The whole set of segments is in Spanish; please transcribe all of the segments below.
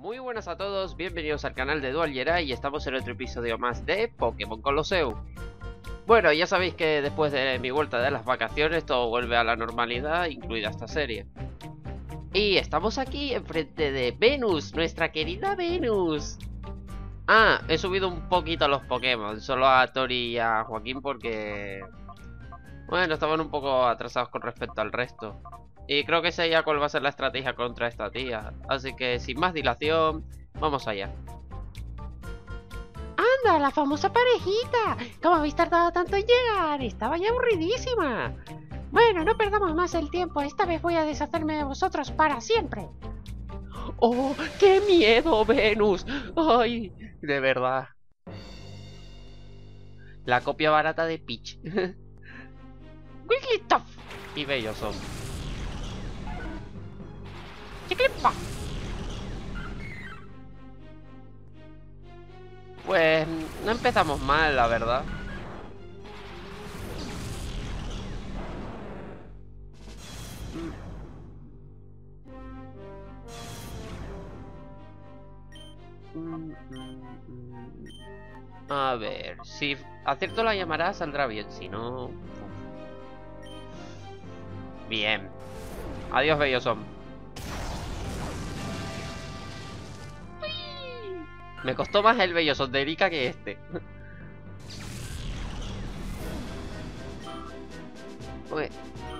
Muy buenas a todos, bienvenidos al canal de Dual Jedi y estamos en otro episodio más de Pokémon Colosseum. Bueno, ya sabéis que después de mi vuelta de las vacaciones todo vuelve a la normalidad, incluida esta serie. Y estamos aquí enfrente de Venus, nuestra querida Venus. Ah, he subido un poquito a los Pokémon, solo a Tori y a Joaquín porque... bueno, estaban un poco atrasados con respecto al resto. Y creo que sé ya cuál va a ser la estrategia contra esta tía. Así que sin más dilación, vamos allá. ¡Anda, la famosa parejita! ¿Cómo habéis tardado tanto en llegar? Estaba ya aburridísima. Bueno, no perdamos más el tiempo. Esta vez voy a deshacerme de vosotros para siempre. ¡Oh, qué miedo, Venus! ¡Ay, de verdad! La copia barata de Peach. ¡Wigglytuff! Y bellos son. ¡Chiclipa! Pues no empezamos mal, la verdad. A ver, si acierto la llamará saldrá bien, si no... bien. Adiós, Bellosom. Me costó más el Bellosom de Erika que este. Uy.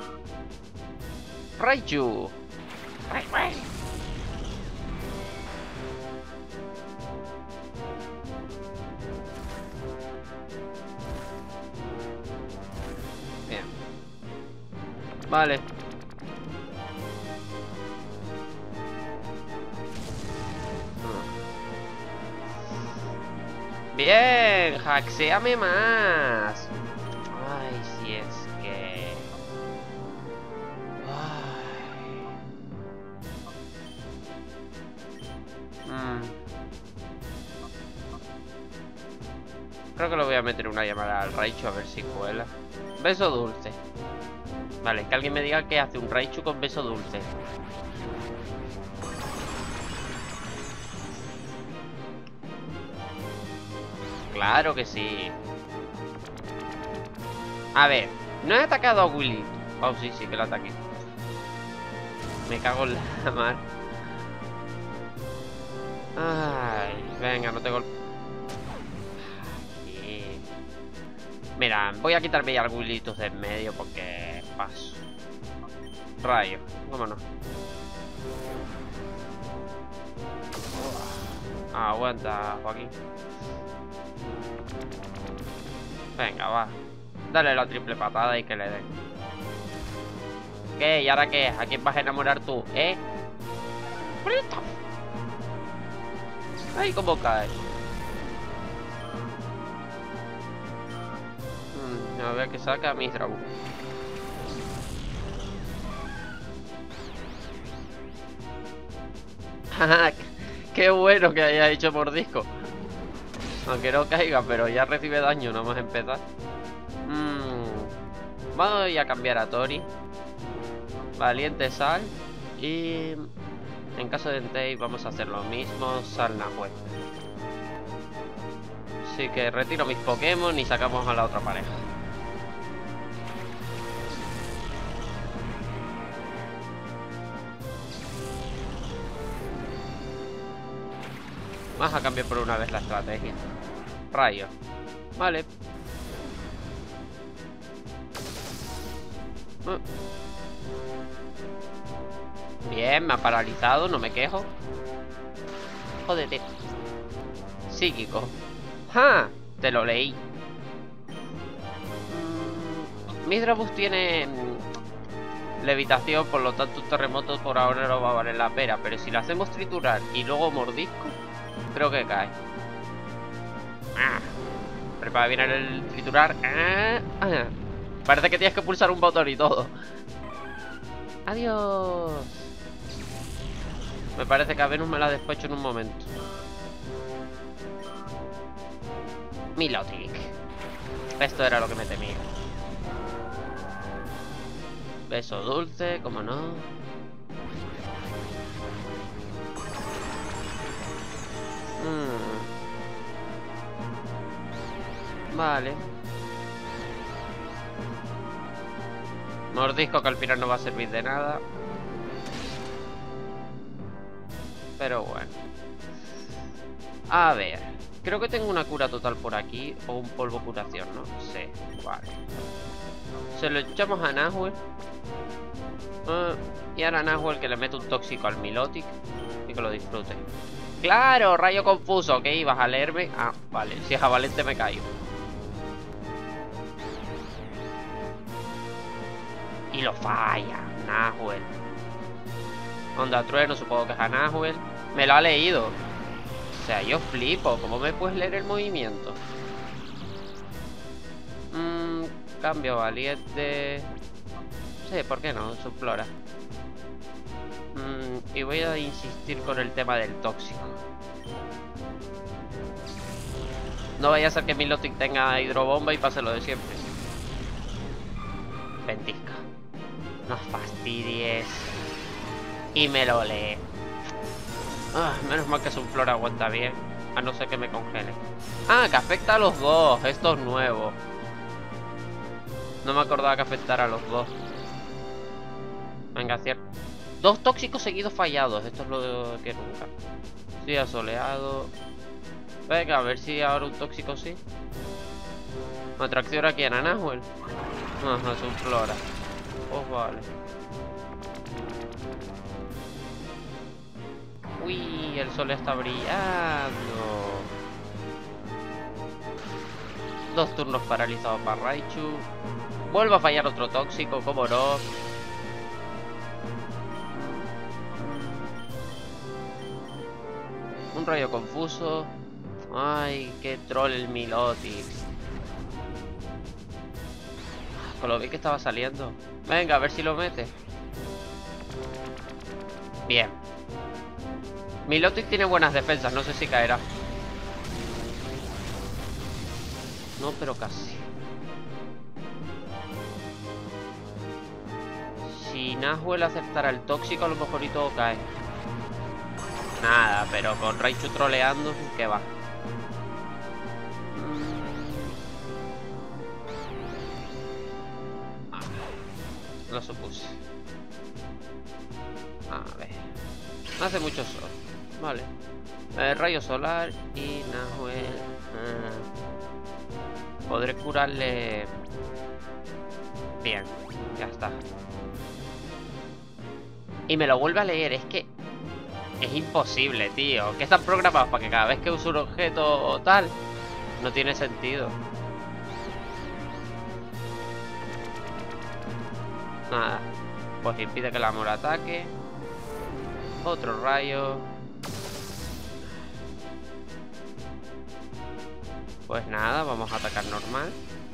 Raichu. Bien. Vale. Bien, hackséame más. Ay, si es que... creo que le voy a meter una llamada al Raichu a ver si cuela. Beso dulce. Vale, que alguien me diga qué hace un Raichu con beso dulce. Claro que sí. A ver, no he atacado a Willy. Oh, sí, sí que lo ataqué. Me cago en la mar. Ay, venga, no te golpeo. Mira, voy a quitarme ya el Willitus de en medio porque paso. Rayo, vámonos. Aguanta, Joaquín. Venga, va. Dale la triple patada y que le den. ¿Qué? ¿Y ahora qué? ¿A quién vas a enamorar tú? ¿Eh? Ay, cómo cae. A ver qué saca Misrabu. Qué bueno que haya hecho mordisco. Aunque no caiga, pero ya recibe daño, no vamos a empezar. Voy a cambiar a Tori. Valiente Sal. Y en caso de Entei vamos a hacer lo mismo. Sal Nahuel. Así que retiro mis Pokémon y sacamos a la otra pareja. Vamos a cambiar por una vez la estrategia. Rayo. Vale. Bien, me ha paralizado, no me quejo. Jódete. Psíquico. ¡Ja! Te lo leí. Misdrabus tiene levitación, por lo tanto un terremoto por ahora no va a valer la pena. Pero si lo hacemos triturar y luego mordisco, creo que cae. Prepara bien el triturar. Parece que tienes que pulsar un botón y todo. Adiós. Me parece que a Venus me la despecho en un momento. Milotic. Esto era lo que me temía. Beso dulce, como no. Vale. Mordisco que al final no va a servir de nada. Pero bueno. A ver. Creo que tengo una cura total por aquí. O un polvo curación, ¿no? Sí, vale. Se lo echamos a Nahuel. Y ahora Nahuel que le mete un tóxico al Milotic. Y que lo disfrute. ¡Claro! Rayo confuso. ¿Ok? ¿Vas a leerme? Ah, vale. Si es Javalente me caigo. Y lo falla. Nahuel. Onda trueno, supongo que es a Nahuel. Me lo ha leído. O sea, yo flipo. ¿Cómo me puedes leer el movimiento? Cambio valiente. Sí, ¿por qué no? Subflora. Y voy a insistir con el tema del tóxico. No vaya a ser que Milotic tenga hidrobomba y pase lo de siempre. Ventisca. No fastidies. Y me lo lee. Menos mal que Subflora aguanta bien. A no ser que me congele. Ah, que afecta a los dos. Esto es nuevo. No me acordaba que afectara a los dos. Venga, cierto. 2 tóxicos seguidos fallados. Esto es lo que nunca. Sí, asoleado. Venga, a ver si ahora un tóxico sí. Atracción aquí en Nahuel. Ajá, Subflora. Pues vale. Uy, el sol está brillando. 2 turnos paralizados para Raichu. Vuelve a fallar otro tóxico, como no. Un rayo confuso. Ay, qué troll el Milotic. Con lo bien que estaba saliendo. Venga, a ver si lo mete. Bien. Milotic tiene buenas defensas, no sé si caerá. No, pero casi. Si Nahuel aceptara el tóxico, a lo mejor y todo cae. Nada, pero con Raichu troleando, ¿qué va? Lo supuse. A ver. No hace mucho sol. Vale. Rayo solar y Nahuel. Podré curarle. Bien, ya está. Y me lo vuelve a leer. Es que es imposible, tío. Que están programados para que cada vez que use un objeto o tal, no tiene sentido. Nada. Pues impide que el amor ataque. Otro rayo. Pues nada, vamos a atacar normal.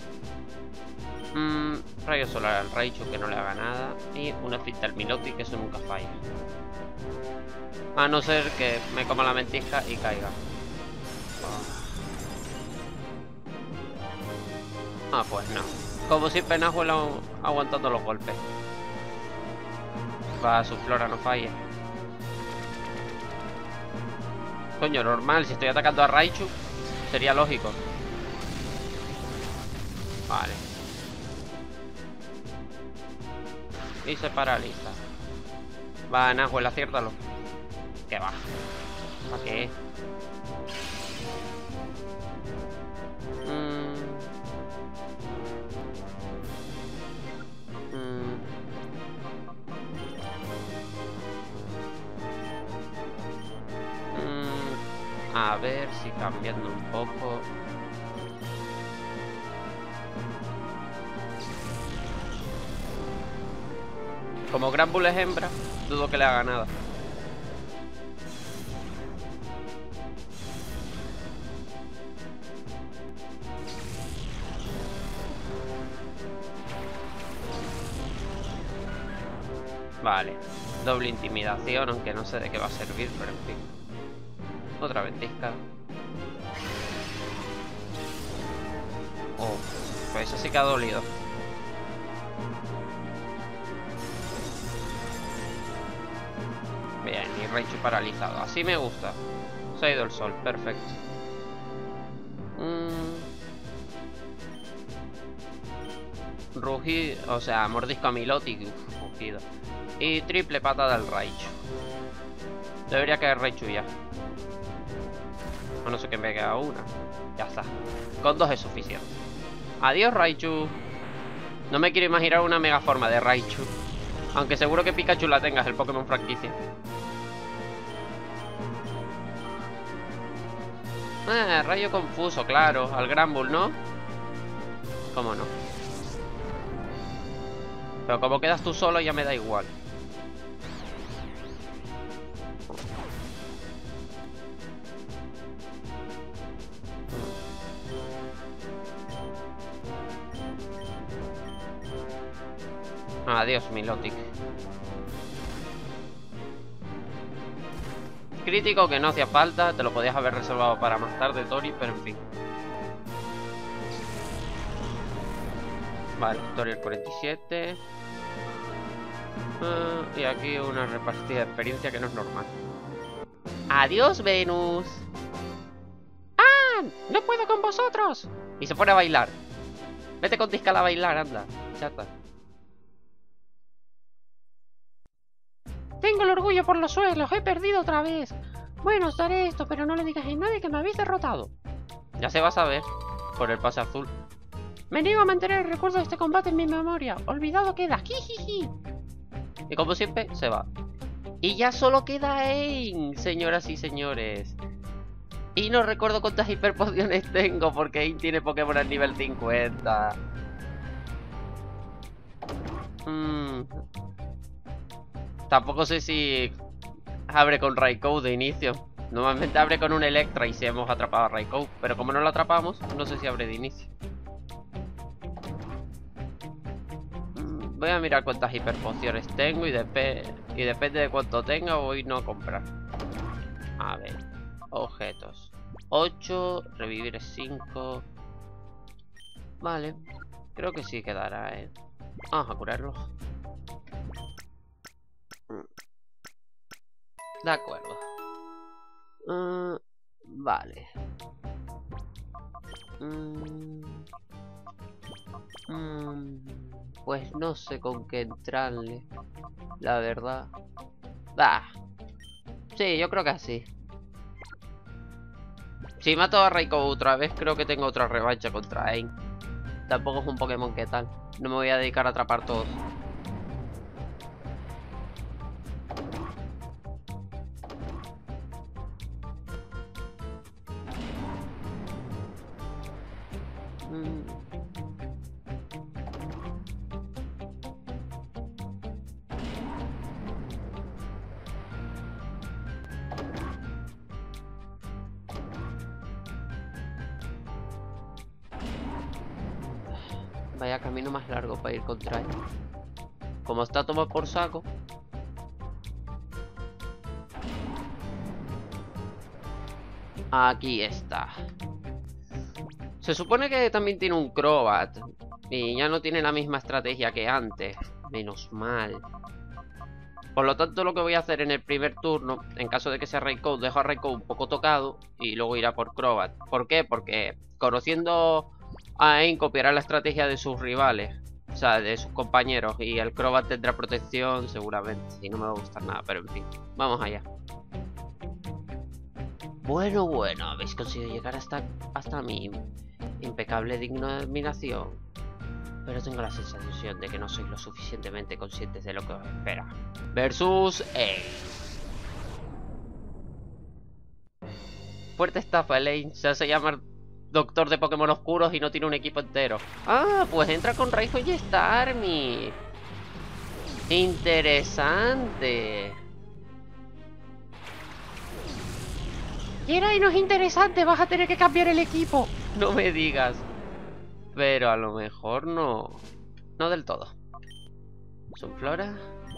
Rayo solar al Raichu, que no le haga nada. Y una finta al Milotic, que eso nunca falla. A no ser que me coma la ventisca y caiga. Pues no. Como siempre, Nahuel aguantando los golpes. Va, Subflora no falla. Coño, normal, si estoy atacando a Raichu, sería lógico. Vale. Y se paraliza. Va, Nahuel, aciértalo. Que va. ¿Para qué? A ver si cambiando un poco. Como Gran Bull es hembra, dudo que le haga nada. Vale, doble intimidación, aunque no sé de qué va a servir, pero en fin. Otra ventisca. Oh, pues eso sí que ha dolido. Bien, y y Raichu paralizado. Así me gusta. Se ha ido el sol, perfecto. Rugido, o sea, mordisco a Milotic. Rugido. Y triple patada al Raichu. Debería caer Raichu ya. A no ser que me queda una. Ya está. Con 2 es suficiente. Adiós, Raichu. No me quiero imaginar una mega forma de Raichu. Aunque seguro que Pikachu la tenga, es el Pokémon franquicia. Rayo confuso, claro. Al Granbull, ¿no? ¿Cómo no? Pero como quedas tú solo ya me da igual. Adiós, Milotic. Crítico que no hacía falta. Te lo podías haber reservado para más tarde, Tori, pero en fin. Vale, Tori el 47. Y aquí una repartida de experiencia que no es normal. Adiós, Venus. ¡Ah! ¡No puedo con vosotros! Y se pone a bailar. Vete con Tiscal a bailar, anda, chata. Tengo el orgullo por los suelos, he perdido otra vez. Bueno, os daré esto, pero no le digas a nadie que me habéis derrotado. Ya se va a saber, por el pase azul. Me niego a mantener el recuerdo de este combate en mi memoria. Olvidado queda. Jijiji. Y como siempre, se va. Y ya solo queda Ain, señoras y señores. Y no recuerdo cuántas hiperpociones tengo, porque Ain tiene Pokémon al nivel 50. Tampoco sé si abre con Raikou de inicio. Normalmente abre con un Electra y si hemos atrapado a Raikou. Pero como no lo atrapamos, no sé si abre de inicio. Voy a mirar cuántas hiperpociones tengo y depende de cuánto tenga voy no a comprar. A ver, objetos 8, revivir es 5. Vale, creo que sí quedará, Vamos a curarlo. De acuerdo. Vale. Pues no sé con qué entrarle, la verdad. Sí, yo creo que así. Si mato a Raikou otra vez, creo que tengo otra revancha contra Ain. Tampoco es un Pokémon que tal. No me voy a dedicar a atrapar todos. Vaya camino más largo para ir contra él. Como está tomado por saco. Aquí está. Se supone que también tiene un Crobat. Y ya no tiene la misma estrategia que antes. Menos mal. Por lo tanto, lo que voy a hacer en el primer turno, en caso de que sea Raikou, dejo a Raikou un poco tocado y luego irá por Crobat. ¿Por qué? Porque conociendo a Ain copiará la estrategia de sus rivales, o sea, de sus compañeros, y el Crobat tendrá protección seguramente. Y no me va a gustar nada, pero en fin, vamos allá. Bueno, habéis conseguido llegar hasta mi impecable dignación. Pero tengo la sensación de que no sois lo suficientemente conscientes de lo que os espera. Versus Ain. Fuerte estafa, Ain. Se hace llamar doctor de Pokémon oscuros y no tiene un equipo entero. Ah, pues entra con Raikou y Starmie. Interesante. Yerai no es interesante, vas a tener que cambiar el equipo. No me digas. Pero a lo mejor no. No del todo. Sunflora.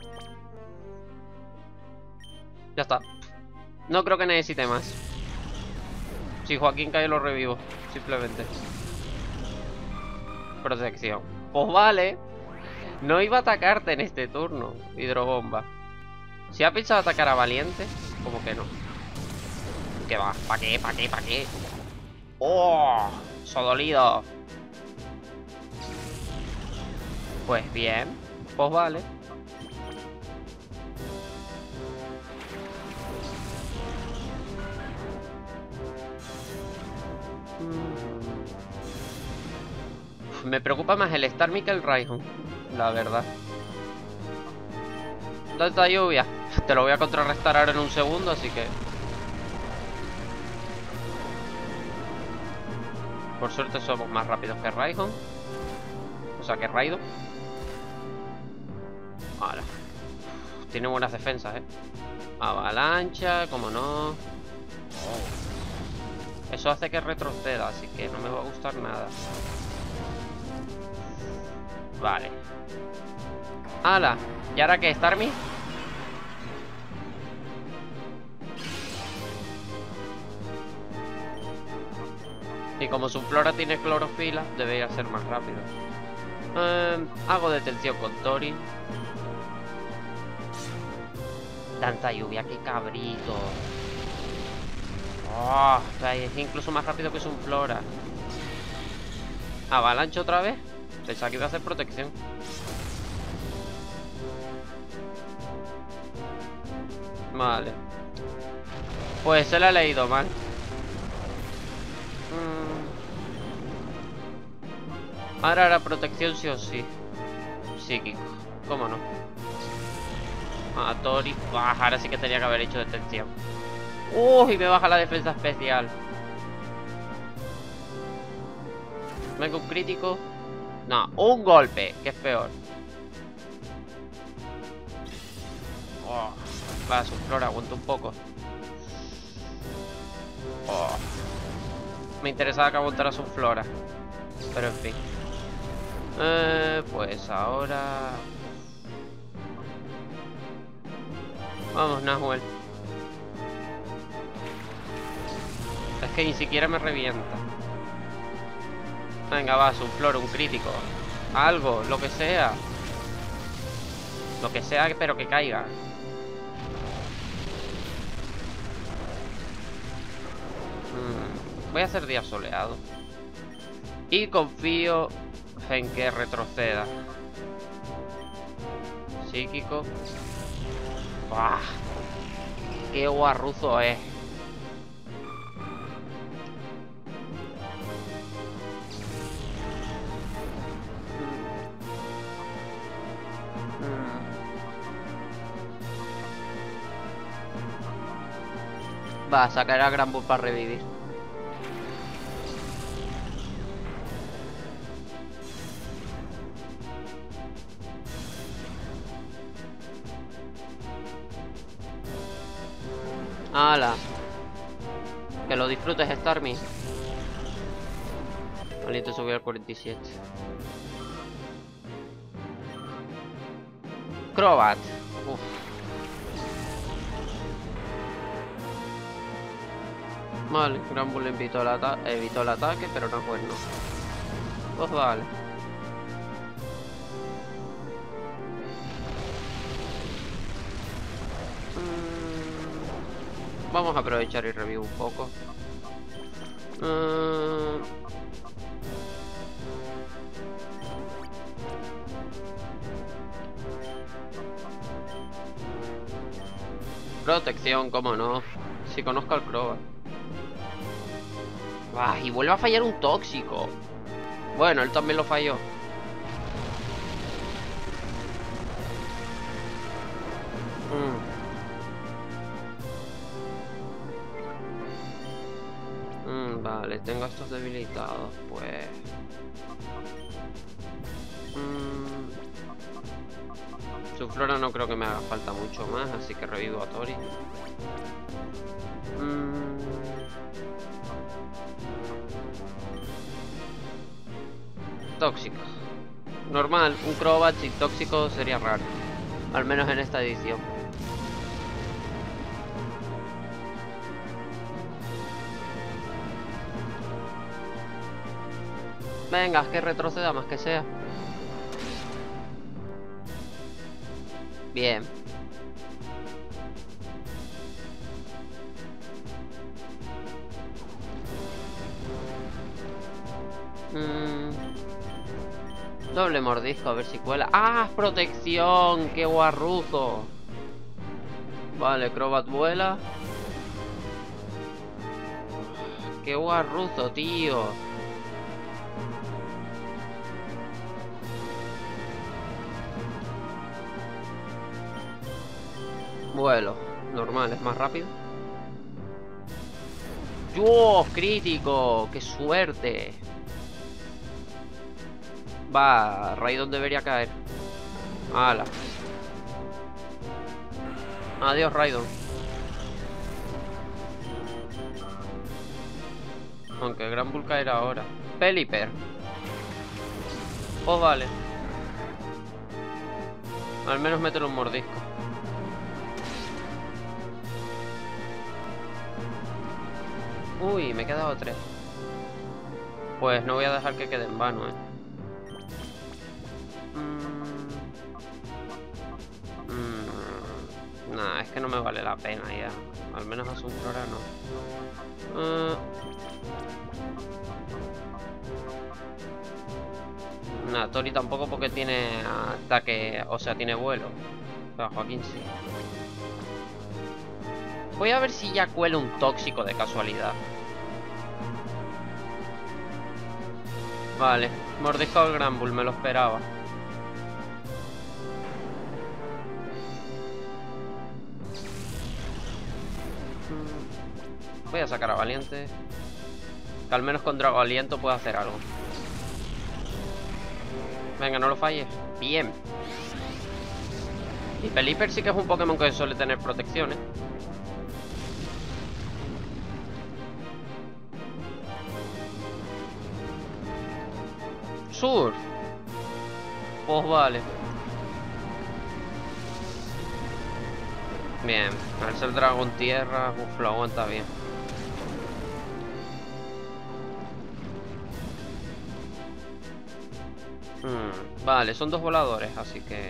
Ya está. No creo que necesite más. Si Joaquín cae lo revivo. Simplemente. Protección. Pues vale. No iba a atacarte en este turno. Hidrobomba. Si ha pensado atacar a Valiente, como que no. ¿Qué va? ¿Para qué? ¿Para qué? ¿Para qué? ¡Oh! ¡So dolido! Pues bien. Pues vale. Me preocupa más el Starmie que el Raihon, la verdad. ¿Dónde está lluvia? Te lo voy a contrarrestar ahora en un segundo, así que... Por suerte somos más rápidos que Raihon. O sea, que Raido. Vale. Tiene buenas defensas, Avalancha, como no. Eso hace que retroceda, así que no me va a gustar nada. Vale. ¡Hala! ¿Y ahora qué, Starmie? Y como su flora tiene clorofila, debería ser más rápido. Hago detención con Tori. Tanta lluvia, qué cabrito. Oh, es incluso más rápido que su flora. ¿Avalancha otra vez? Pensaba que iba a hacer protección. Vale. Pues se la ha leído mal. Ahora la protección sí o sí. Psíquico. ¿Cómo no? Ah, Tori. Ahora sí que tenía que haber hecho detención. Y me baja la defensa especial. Venga, un crítico. No, un golpe, que es peor. Va, su flora, aguanta un poco. Me interesaba que aguantara su flora. Pero en fin. Pues ahora... Vamos, Nahuel. Es que ni siquiera me revienta. Venga, va, su flora, un crítico. Algo, lo que sea. Lo que sea, pero que caiga. Voy a hacer día soleado. Y confío en que retroceda. Psíquico. ¡Bah! ¡Qué guarruzo es! Va a sacar a Gran Bull para revivir. ¡Hala! Que lo disfrutes, Starmie. Valiente subió al 47. Crobat. Uf. Vale, Gran Bull evitó el ataque, pero no pues no. Pues vale. Vamos a aprovechar y review un poco. Protección, cómo no. Si conozco al Crobat. Y vuelve a fallar un tóxico. Bueno, él también lo falló. Vale, tengo estos debilitados, pues... Su flora no creo que me haga falta mucho más, así que revivo a Tori. Tóxico. Normal, un Crobat sin tóxico sería raro. Al menos en esta edición. Venga, que retroceda más que sea. Bien. Doble mordisco, a ver si cuela. ¡Ah! ¡Protección! ¡Qué guarruzo! Vale, Crobat vuela. ¡Qué guarruzo, tío! Vuelo. Normal, es más rápido. ¡Dios! ¡Crítico! ¡Qué suerte! Va, Raidon debería caer. ¡Hala! Adiós, Raidon. Aunque Gran Bull caerá ahora. Pelipper. Pues vale. Al menos métele un mordisco. Uy, me he quedado 3. Pues no voy a dejar que quede en vano, Nah, es que no me vale la pena ya. Al menos a su flora no. Nah, Tori tampoco porque tiene ataque, o sea, tiene vuelo. Pero Joaquín sí. Voy a ver si ya cuela un tóxico de casualidad. Vale, mordisco al Gran Bull, me lo esperaba. Voy a sacar a Valiente. Que al menos con Drago Aliento pueda hacer algo. Venga, no lo falles. Bien. Y Pelipper sí que es un Pokémon que suele tener protección, Surf. Pues vale. Bien, al ser dragón tierra, lo aguanta bien. Vale, son 2 voladores, así que...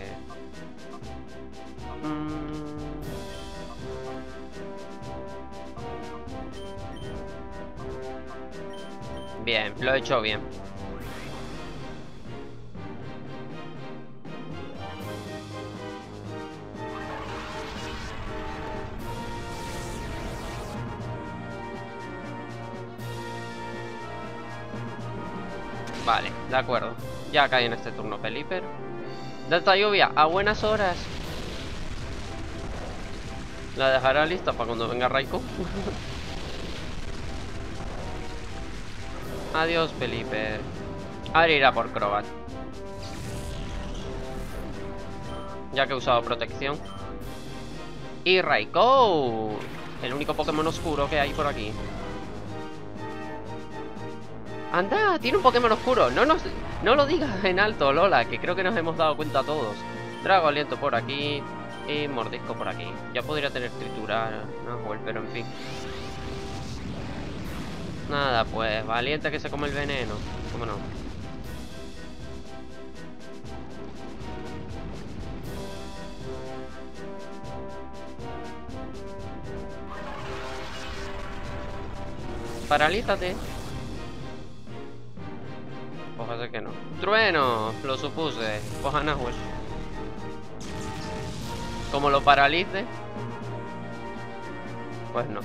Bien, lo he hecho bien. Vale, de acuerdo. Ya cae en este turno Pelipper. Delta lluvia, a buenas horas. La dejará lista para cuando venga Raikou. Adiós, Pelipper. Ahora irá por Crobat. Ya que he usado protección. Y Raikou, el único Pokémon oscuro que hay por aquí. ¡Anda! ¡Tiene un Pokémon oscuro! No lo digas en alto, Lola, que creo que nos hemos dado cuenta todos. Drago Aliento por aquí y mordisco por aquí. Ya podría tener triturar, pero en fin. Nada, pues Valiente que se come el veneno. ¿Cómo no? Paralízate. Pues hace que no. ¡Trueno! Lo supuse. Pues a Nahuel. Como lo paralice, pues no.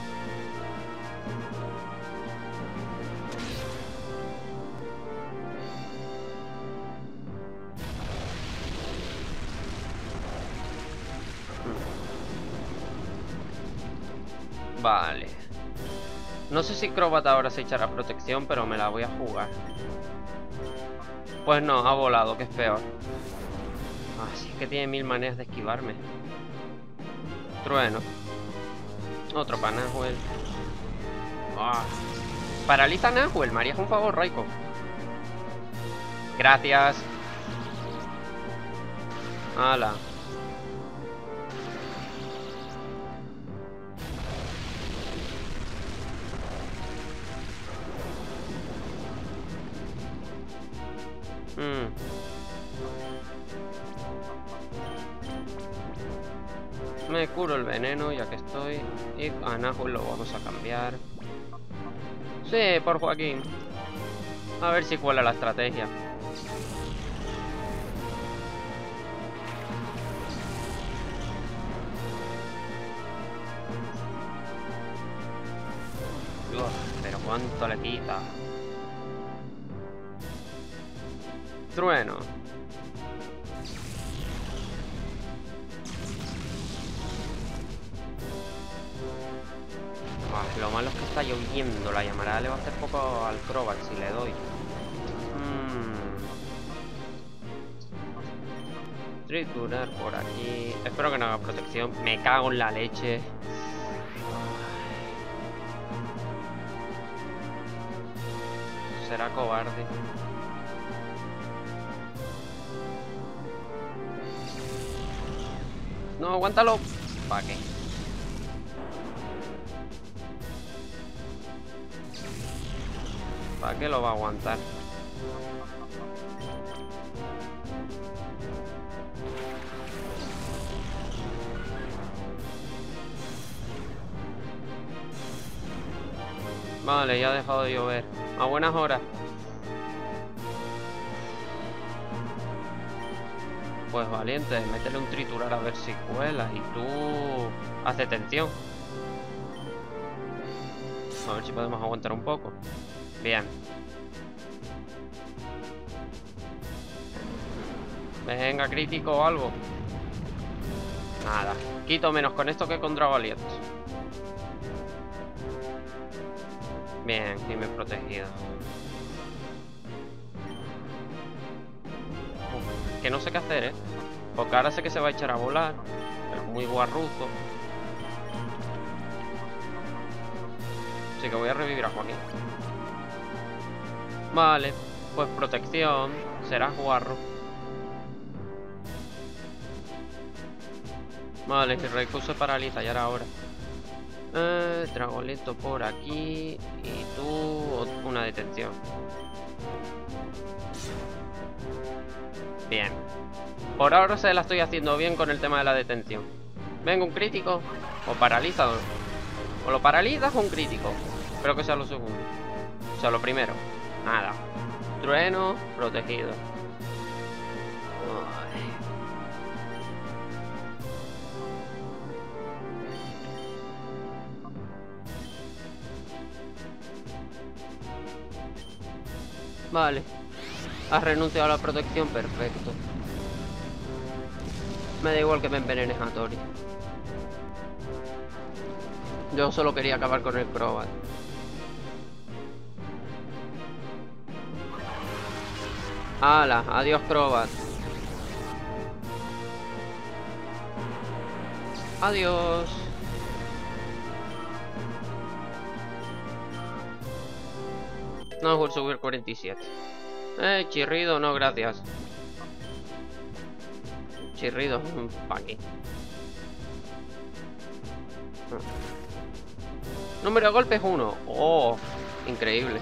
Vale. No sé si Crobat ahora se echará protección, pero me la voy a jugar. Pues no, ha volado, que es peor. Así que tiene 1000 maneras de esquivarme. Trueno. Otro para Nahuel. Paraliza a Nahuel, me harías un favor, Raikou. Gracias. Hala. Me curo el veneno ya que estoy. Y a Nahuel lo vamos a cambiar. Sí, por Joaquín. A ver si cuela la estrategia. Pero cuánto le quita. Trueno. Lo malo es que está lloviendo. La llamarada le va a hacer poco al Crobat si le doy. Triturar por aquí. Espero que no haga protección. Me cago en la leche. Será cobarde. No, aguántalo. ¿Para qué? ¿Para qué lo va a aguantar? Vale, ya ha dejado de llover. A buenas horas. Pues valiente, métele un triturar a ver si cuela. Y tú haz detención. A ver si podemos aguantar un poco. Bien. Venga, crítico o algo. Nada. Quito menos con esto que con Dragoliet. Bien, y me he protegido. Que no sé qué hacer, porque ahora sé que se va a echar a volar. Pero es muy guarruzo. Así que voy a revivir a Joaquín. Vale, pues protección. Serás guarro. Vale, que Raikou se paraliza, ya era hora. Dragoleto por aquí. Y tú una detención. Bien. Por ahora se la estoy haciendo bien con el tema de la detención. Venga, un crítico. O paraliza. O lo paralizas o un crítico. Espero que sea lo segundo. O sea, lo primero. Nada. Trueno, protegido. Ay. Vale. Has renunciado a la protección, perfecto. Me da igual que me envenenes a Tori. Yo solo quería acabar con el Crobat. ¡Hala! Adiós, Crobat. Adiós. No voy a subir 47. Chirrido, no, gracias. Chirrido, pa' aquí. Número de golpes 1. Oh, increíble.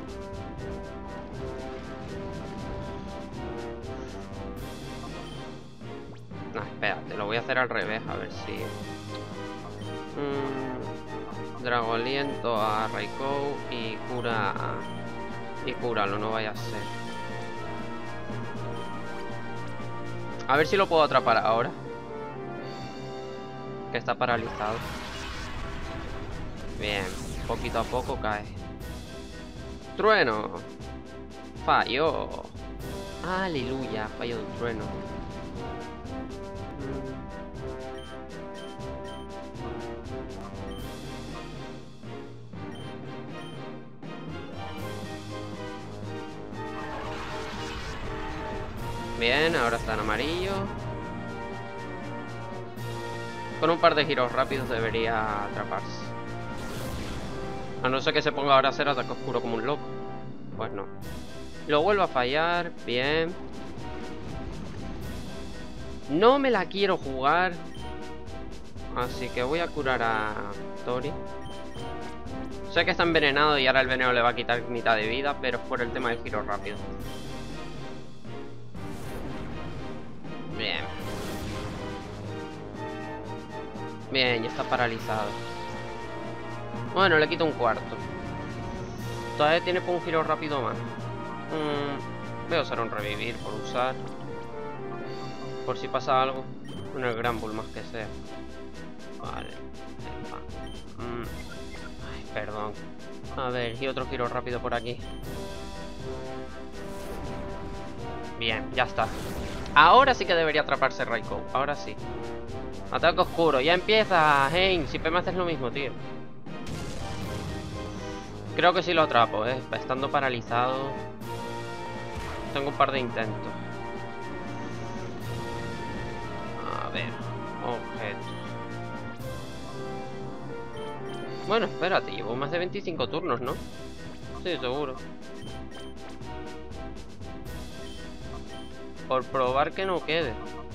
No, espérate, lo voy a hacer al revés, a ver si... Dragoliento a Raikou y cura a... Y cúralo, no vaya a ser. A ver si lo puedo atrapar ahora. Que está paralizado. Bien, poquito a poco cae. Trueno. Falló. Aleluya, falló un trueno. Bien, ahora está en amarillo. Con un par de giros rápidos debería atraparse. A no ser que se ponga ahora a hacer ataque oscuro como un loco. Pues no. Lo vuelvo a fallar. Bien. No me la quiero jugar. Así que voy a curar a Tori. Sé que está envenenado y ahora el veneno le va a quitar mitad de vida, pero es por el tema del giro rápido. Bien. Bien, ya está paralizado. Bueno, le quito un cuarto. Todavía tiene un giro rápido más. Voy a usar un revivir por usar. Por si pasa algo. Un gran bull más que sea. Vale. Ay, perdón. A ver, y otro giro rápido por aquí. Bien, ya está. Ahora sí que debería atraparse Raikou. Ahora sí. Ataque oscuro. Ya empieza, Hein. Siempre me haces lo mismo, tío. Creo que sí lo atrapo, estando paralizado. Tengo un par de intentos. A ver. Objetos. Bueno, espérate. Llevo más de 25 turnos, ¿no? Sí, seguro. Por probar que no quede.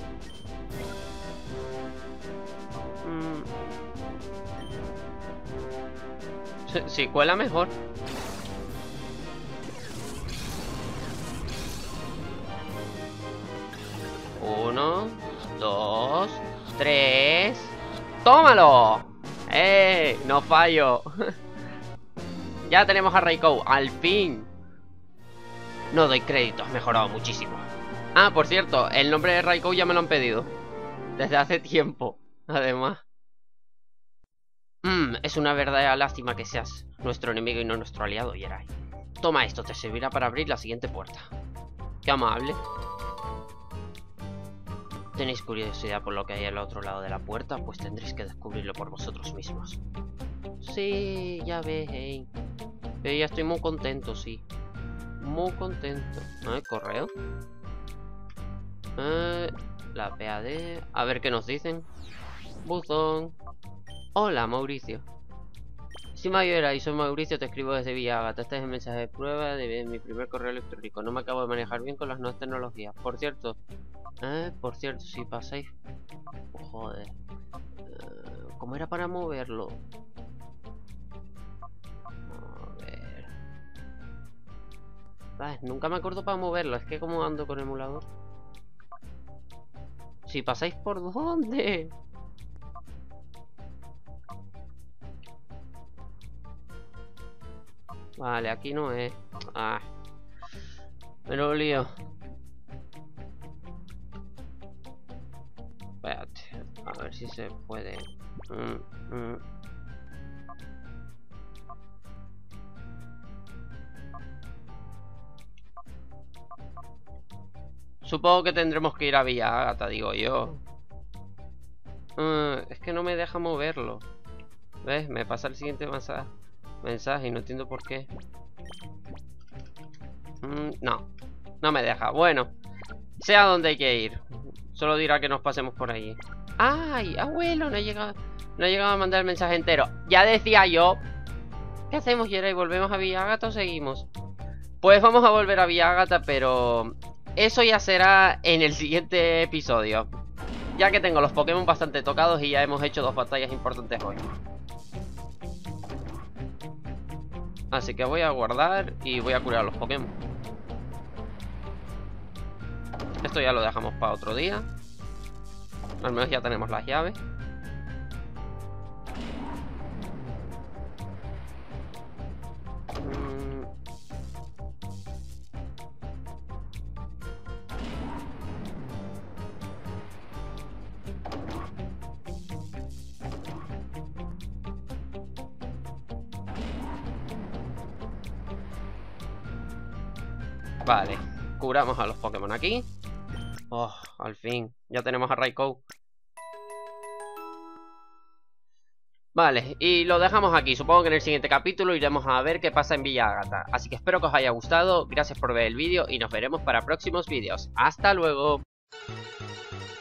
Si cuela mejor. Uno, dos, tres. ¡Tómalo! No fallo. Ya tenemos a Raikou, al fin. No doy crédito, has mejorado muchísimo. Ah, por cierto, el nombre de Raikou ya me lo han pedido desde hace tiempo, además. Es una verdadera lástima que seas nuestro enemigo y no nuestro aliado, Jerai. Toma esto, te servirá para abrir la siguiente puerta. Qué amable. ¿Tenéis curiosidad por lo que hay al otro lado de la puerta? Pues tendréis que descubrirlo por vosotros mismos. Sí, ya ves, hey. Pero ya estoy muy contento, sí. Muy contento. ¿Ah, correo? La PAD. A ver qué nos dicen. Buzón. Hola, Mauricio. Si Mayora, soy Mauricio, te escribo desde Villa Ágata. Este es el mensaje de prueba de mi primer correo electrónico. No me acabo de manejar bien con las nuevas tecnologías. Por cierto, si pasáis... Oh, joder. ¿Cómo era para moverlo? A ver... nunca me acuerdo para moverlo. Es que como ando con emulador. Si pasáis por dónde... Vale, aquí no es. Ah, me lo lío. Espérate, a ver si se puede. Supongo que tendremos que ir a Villa Ágata, digo yo. Es que no me deja moverlo. ¿Ves? Me pasa el siguiente mensaje y no entiendo por qué. No me deja. Bueno, sé a dónde hay que ir. Solo dirá que nos pasemos por allí. ¡Ay, abuelo! No he llegado a mandar el mensaje entero. Ya decía yo. ¿Qué hacemos, Jerai? ¿Volvemos a Villa Ágata o seguimos? Pues vamos a volver a Villa Ágata, pero eso ya será en el siguiente episodio, ya que tengo los Pokémon bastante tocados y ya hemos hecho 2 batallas importantes hoy. Así que voy a guardar y voy a curar a los Pokémon. Esto ya lo dejamos para otro día. Al menos ya tenemos las llaves. Vale, curamos a los Pokémon aquí. Oh, al fin, ya tenemos a Raikou. Vale, y lo dejamos aquí. Supongo que en el siguiente capítulo iremos a ver qué pasa en Villa Ágata. Así que espero que os haya gustado. Gracias por ver el vídeo y nos veremos para próximos vídeos. ¡Hasta luego!